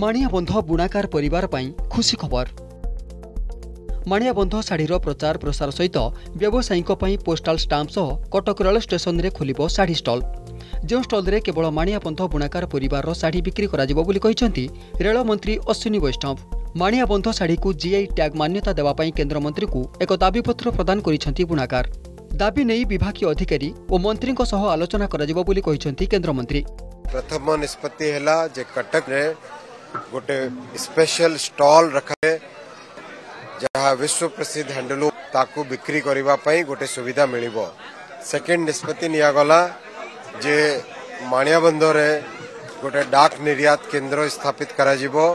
माणियाबंध बुणाकार परिवार पाई खुशी खबर। माणियाबंध शाढ़ीर प्रचार प्रसार सहित व्यवसायी पोस्टाल स्टाम्प सह कटक रेल स्टेशन में खोलिबो शाढ़ी स्टल। जो स्टल रे केवल माणियाबंध बुणाकार परिवार शाढ़ी बिक्री कराजिबो बोली कहिसेंती रेल मंत्री अश्विनी वैष्णव। माणियाबंध शाढ़ी को जीआई टैग मान्यता देवा पई केंद्र मंत्री को एक दाबीपत्र प्रदान करिसेंती बुणाकार। दाबी नहीं विभागीय अधिकारी और मंत्री सह आलोचना कराजिबो बोली कहिसेंती केंद्र मंत्री। प्रथम निष्पत्ति हैला जे कटक रे गोटे स्पेशल स्टॉल रखा जहाँ विश्व प्रसिद्ध हैंडलूम ताकू बिक्री करबा पई गोटे सुविधा मिलिबो। सेकंड निष्पत्ति निया गला जे माणियाबंध रे गोटे डाक निर्यात केंद्र स्थापित करा जिवो।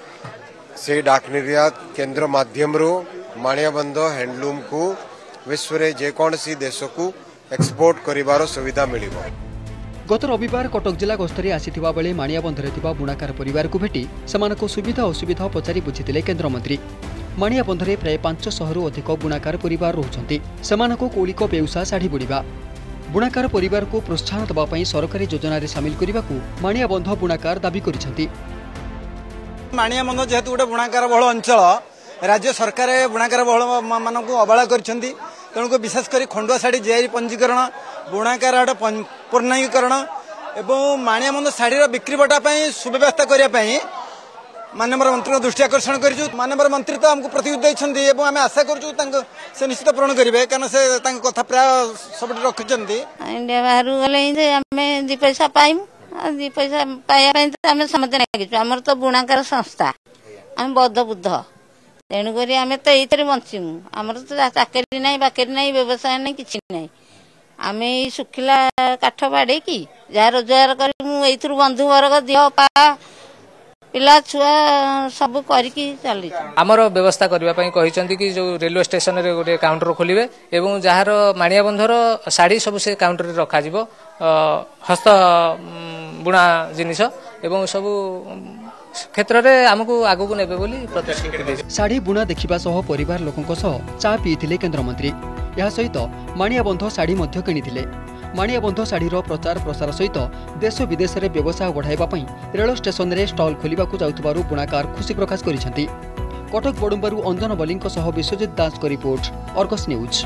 से डाक निर्यात केंद्र माध्यम रो माणियाबंध हैंडलूम को विश्व रे जे कोनसी देश को एक्सपोर्ट करिवार सुविधा मिलिबो। गत रविवार कटक जिला गस्तरे आसीथिबा बेले माणियाबंधरे थिबा बुणाकार परिवार को भेटी सेमानको सुविधा असुविधा पचारि बुझिथिले केंद्र मंत्री। माणियाबंधरे प्राय 500 रु अधिक बुणाकार परिवार रहुछंती। सेमानको कौलिक व्यवसाय शाढ़ी बुणिबा बुणाकार परिवार को प्रोत्साहन दबा पई सरकारी योजना रे शामिल करबाकू माणियाबंध बुणाकार दाबी करिसेंती। माणियाबंध जेहेतु गोटे बुणाकार बहुल अंचल राज्य सरकार बुणाकार बहुल मानक अवहेला करिसेंती। तेणुक विशेषकर खंडुआ शाढ़ी जीआई पंजीकरण बुणाकार पूर्णांगीकरण एवं माणियाबंध शाढ़ीर बिक्री बटा सुव्यवस्था करने माननीय मंत्री दृष्टि आकर्षण करूँ। माननीय मंत्री तो आमको प्रतिनिधि देते आम आशा करूँ से निश्चित पूरण करेंगे कारण से कथा प्राय सब रखिंट। इंडिया बाहर गले आम दी पैसा पाइमु दी पैसा पाइबा समझ लगे आमर तो बुणाकार संस्था आम बौद्ध बुद्ध तेणुक आम तो ये बंचीमु। आमर तो चाकरी ना बाकरी ना व्यवसाय ना कि आम शुखिला काठ बाड़े कि जहाँ रोजगार कर बंधु वर्ग दिह पा पिला छुआ सब करके चली आमर व्यवस्था करने कि जो रेलवे स्टेशन रे गोटे काउंटर खोलिबे एवं जहार माणियाबंधर शाढ़ी सब से काउंटर रे रखा जिवो हस्त बुणा जिनिस एवं सब क्षेत्र रे हमकु आगु को नेबे बोली प्रतिश्रुति। शाढ़ी बुणा देखिबा सह परिवार लोकंक सह चा पीथिले केंद्र मंत्री। या सहित माणियाबंध शाढ़ी मध्य किनिथिले। माणियाबंध शाढ़ीर प्रचार प्रसार सहित देश विदेश में व्यवसाय बढ़ाइबा पई रेल स्टेशन रे स्टल खोलिबाकू जाउथबारु बुणाकार खुशी प्रकाश करिसेंती। कटक बडुम्बारु अंजन बलिंक सह विश्वजित दास को रिपोर्ट, अर्गस न्यूज।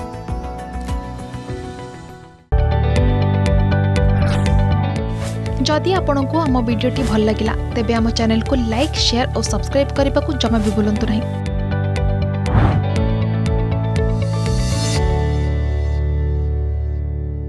जदि आपंक आम भिडी भल लगा तेब आम चैनल को लाइक, शेयर और सब्सक्राइब करने को जमा भी भूलु नहीं।